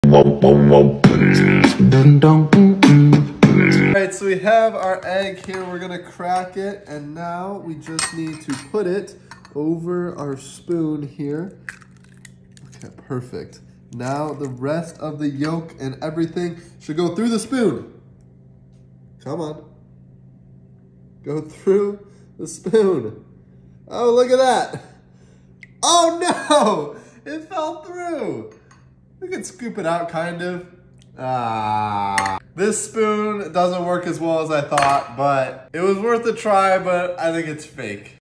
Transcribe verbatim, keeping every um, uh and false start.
Alright, so we have our egg here. We're gonna crack it, and now we just need to put it over our spoon here. Okay, perfect. Now the rest of the yolk and everything should go through the spoon. Come on. Go through the spoon. Oh, look at that. Oh no, it fell through. We can scoop it out kind of. Ah. This spoon doesn't work as well as I thought, but it was worth a try, but I think it's fake.